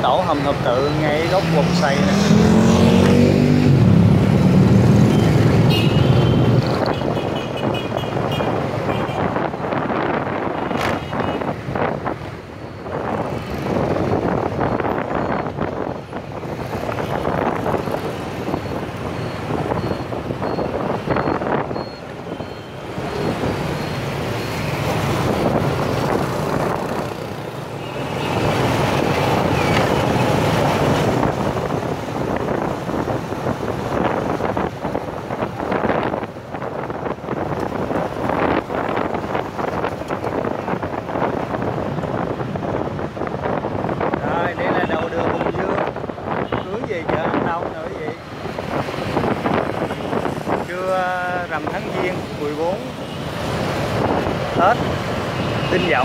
tổ hầm thập tự ngay góc vòng xoay nè. Trưa rằm tháng Giêng 14 Tết Đinh Dậu.